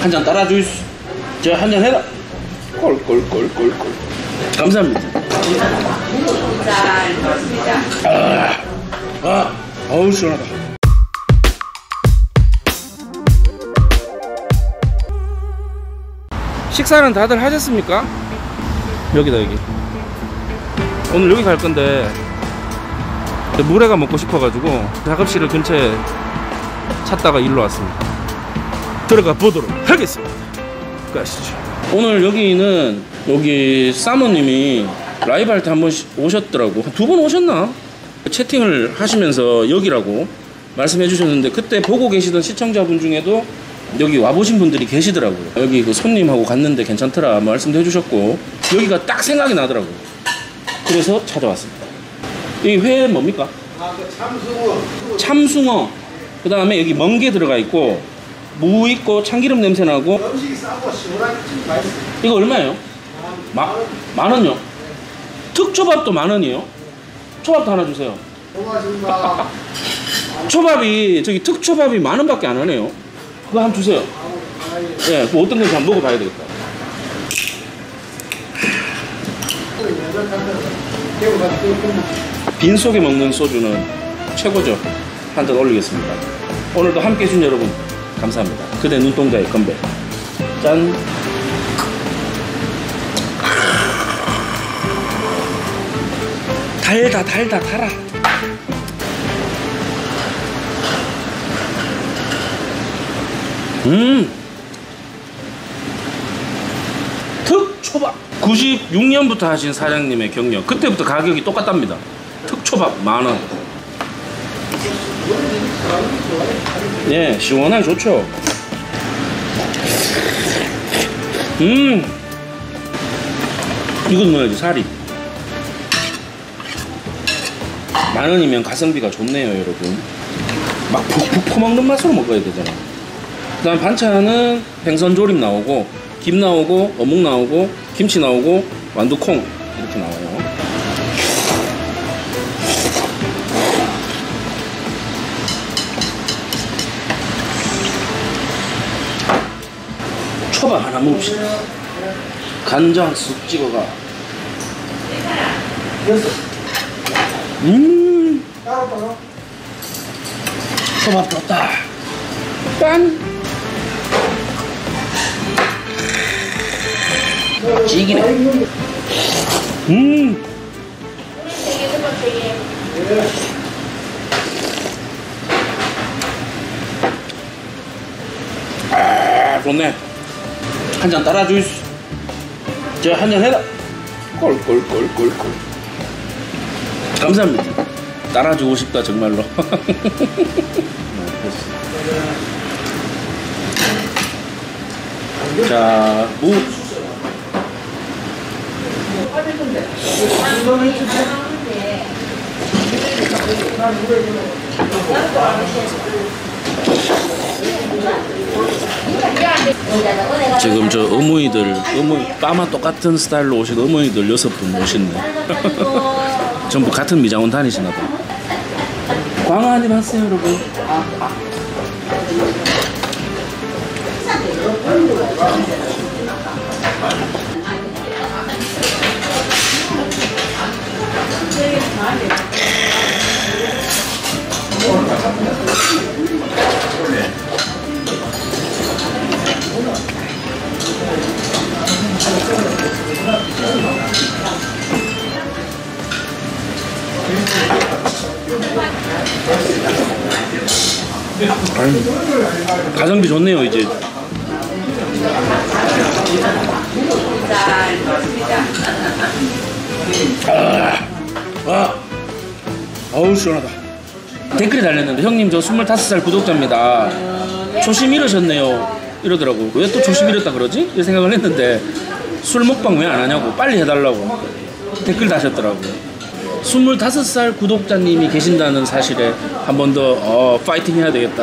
한 잔 따라주이소. 저 한 잔 해라. 꼴꼴꼴꼴꼴. 감사합니다. 어우 시원하다. 식사는 다들 하셨습니까? 여기다 여기. 오늘 여기 갈 건데 물회가 먹고 싶어가지고 작업실을 근처에 찾다가 일로 왔습니다. 들어가 보도록 하겠습니다. 가시죠. 오늘 여기는 여기 사모님이 라이브 할 때 한 번 오셨더라고. 두 번 오셨나? 채팅을 하시면서 여기라고 말씀해 주셨는데 그때 보고 계시던 시청자분 중에도 여기 와보신 분들이 계시더라고요. 여기 그 손님하고 갔는데 괜찮더라 말씀도 해주셨고 여기가 딱 생각이 나더라고요. 그래서 찾아왔습니다. 이 회 뭡니까? 참숭어. 참숭어. 그 다음에 여기 멍게 들어가 있고 무 있고 참기름 냄새 나고. 음식이 싸고 시원하게 맛있어. 이거 얼마예요? 만 원요? 특초밥도 만 원이에요? 초밥도 하나 주세요. 고맙습니다. 초밥이 저기 특초밥이 만 원밖에 안 하네요. 그거 한번 주세요. 예, 그 어떤 건지 한번 먹어봐야 되겠다. 빈속에 먹는 소주는 최고죠. 한 잔 올리겠습니다. 오늘도 함께 해준 여러분 감사합니다. 그대 눈동자의 건배. 짠. 달아. 특초밥 96년부터 하신 사장님의 경력. 그때부터 가격이 똑같답니다. 특초밥 만원. 예, 시원하게 좋죠. 이건 뭐야지 사리. 만 원이면 가성비가 좋네요 여러분. 막 푹푹 퍼먹는 맛으로 먹어야 되잖아. 그 다음 반찬은 생선조림 나오고 김 나오고 어묵 나오고 김치 나오고 완두콩 이렇게 나와요. 초밥 하나 먹읍시다. 간장 쑥 찍어가. 초밥 좋다. 짠. 찌기네. 아, 좋네. 한 잔 따라주이소. 저 한 잔 해라. 꼴꼴꼴꼴꼴. 감사합니다. 따라주고 싶다 정말로. 자, 무. 지금 저 어머니들, 빠마 똑같은 스타일로 오신 어머니들 6분 오셨네. 전부 같은 미장원 다니시나 봐. 광어 한입 하세요 여러분. 가성비 좋네요 이제. 어우 시원하다. 댓글이 달렸는데 형님 저 25살 구독자입니다. 초심 잃으셨네요 이러더라고. 왜 또 초심 잃었다 그러지? 이 생각을 했는데 술 먹방 왜 안 하냐고 빨리 해달라고 댓글 다셨더라고. 25살 구독자님이 계신다는 사실에 한 번 더 파이팅 해야 되겠다.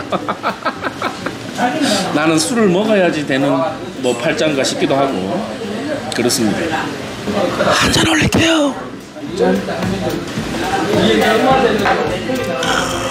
나는 술을 먹어야지 되는 뭐 팔짱가 싶기도 하고 그렇습니다. 한 잔 올릴게요. 짠.